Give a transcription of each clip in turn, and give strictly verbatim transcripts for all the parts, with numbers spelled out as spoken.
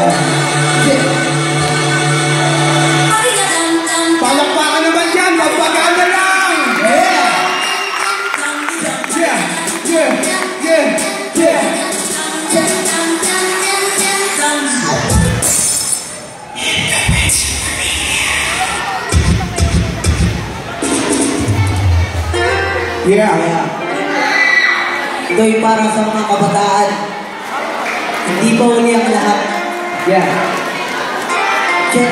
Palakpakan naman yan, magpaganda lang! Yeah! Yeah! Yeah! Yeah! Yeah! Yeah! Yeah! Ito'y para sa mga kabataan. Hindi pa uli ang lahat. Yeah! Check.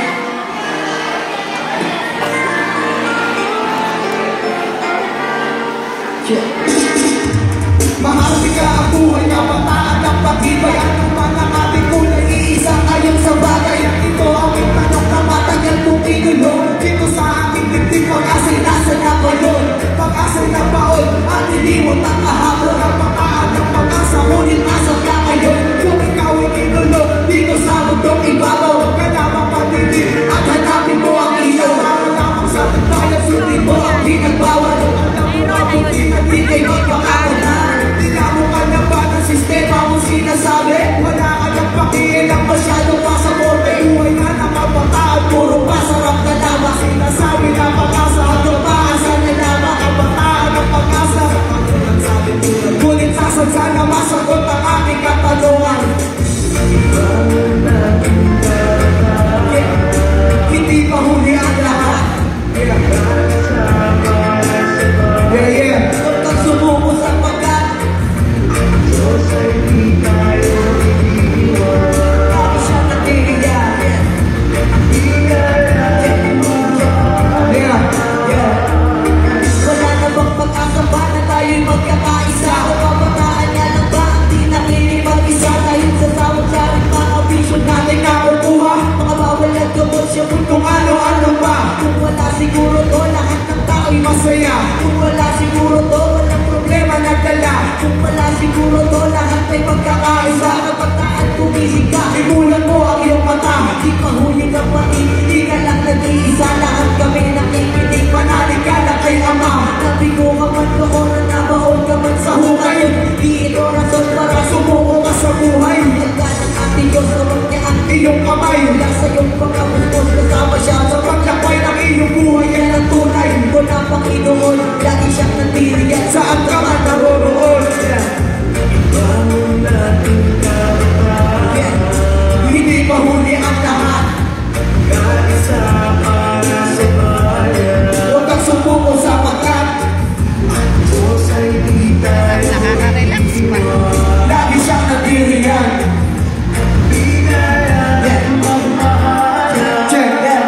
Check. Mahal ka ang buhay na bataan ng pag-ibay at ang mga ating kulay iisa ayon sa bagay at ito ang itanong na matagal kong inulong dito sa aking dibdib pag-asa'y nasa na ba yun? Pag-asa'y na baon at iniwan ang kahapon ang pakaan ng pag-asa ngunit nasa ka ngayon kung ikaw ay inulong dito sa mundong ibabaw ka lamang pag-ibig at hanapin mo ang ilaw para lamang sa tayo sundin mo ang pinagbawal alam mo na buti na di kayo magpakakanan sistema mo sinasabi wala ka nang pakialam masyadong pasaporte buhay na nakabataan puro pasarap na lamang sinasabi na pag-asa at tumaasa na lamang ang bataan ng pag-asa ngunit sasad sana masagot ang aking katanungan hindi pa huli ang lahat yeah yeah huwag kang sumuko sa pagkat Diyos ay di tayo iniwan. Ako siya natiriyan. Di kaya iniwan. Yeah, yeah. Wala na bang pag-asa ba na tayo'y magkakaisa? O kabataan niya lang ba ang di nakinig mag-isa? Dahil sa sawag-saring mga vision natin nakukuha mga bawal at gabot siya kung ano-ano ba. Kung wala siguro to, lahat ng tao'y masaya. Kung wala siguro to, walang problema na dala. Kung wala siguro to, lahat may pagkakaisa. Kabataan, kumisig ka, imulan mo ang iyong mata. Di pa huli ka pati, di ka lang nag-iisa. Lahat kami nakikinig, panalig ka na kay Ama. Nabigo ka man noon, nabaon ka man sa hukay. Di ito rason para sumuko ka sa buhay. Handa ng ating Diyos na niya ang iyong kamay. Mula sa iyong pagkamutos, kasama siya sa paglakbay ng iyong buhay. Yan ang tunay, wala pang inoon. Lagi siyang nandiriyan, saan ka man naroroon. Ibangon natin kabataan. Hindi pa huli ang lahat. Kaisa para sa bayan. Huwag kang sumuko sa pagkat Diyos ay di tayo iniwan. Lagi siyang nandiriyan. Di kaya magmahalan. Check that.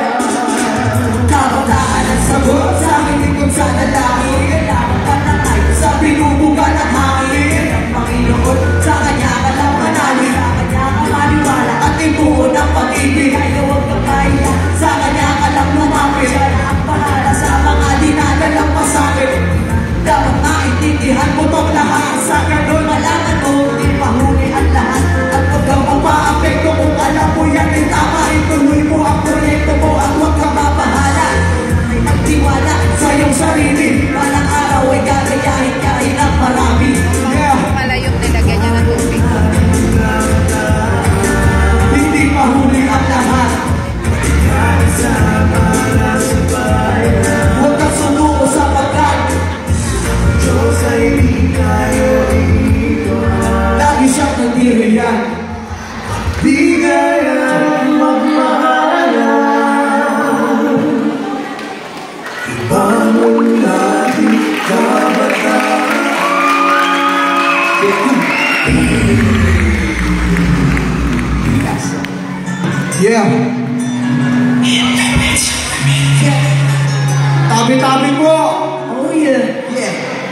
Kabataan ang sagot sa hindi kung sa lalaki. Kailangan ka na kayo sa binubugan ng hangin. Panginoon, sa kanya ka lang manali, sa kanya ka maniwala at ibuo ng pag-ibig. Kaya huwag ka kaya, sa kanya ka lang lumapit. Siya na ang pahala sa mga dinadalang masakit. Dapat maintindihan mo tong lahat. Sa ganun, malaman mo, di mahuli ang lahat. At huwag kang mapaapekto kung alam mo yan ay tama. Ituloy mo ang proyekto mo at huwag kang mapahala. May nagtiwala sa iyong sarili. Walang araw ay gagayahin kahit ang marami. Yung nilagyan niya ng tubig. Hindi mahuli ang lahat. Huwag kang sumuko sa pagkat Diyos ay di tayo iniwan. Lagi siyang nandiriyan. Di kaya magmahalan. Ibangon natin kabataan. Yeah. Tabi-tabi po. Oh yeah. Yeah.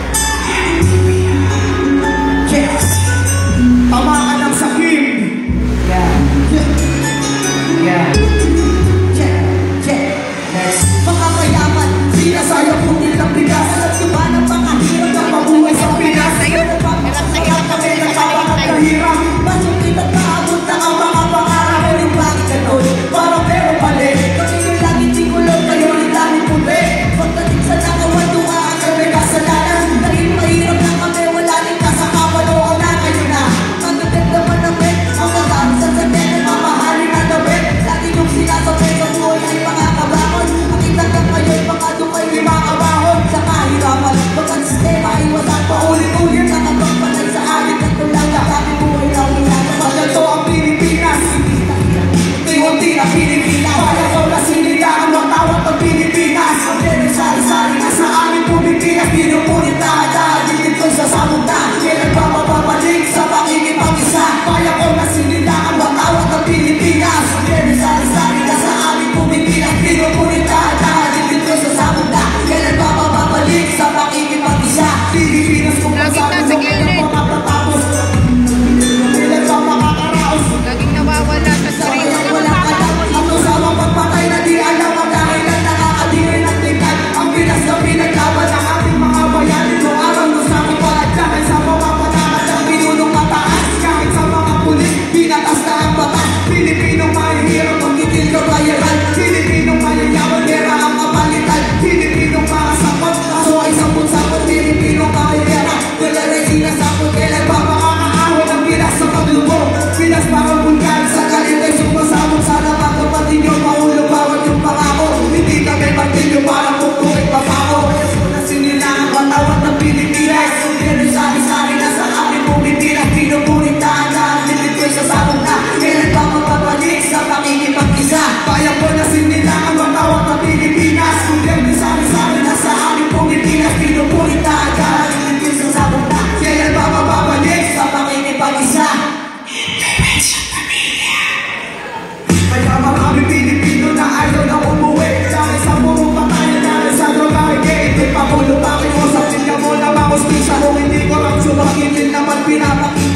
Yes. Tama ka ng sakim. Yeah. Yeah. Check. Check. Next. Mga kayaman, sinasayang putil ng bigas. At diba ng mga hirap na mabuhay sa Pinas. Nagpapasaya kami ng bawang at kahirap. Masukit at maabot na ang mga pangarap. Bakit ganun? din naman pinapakita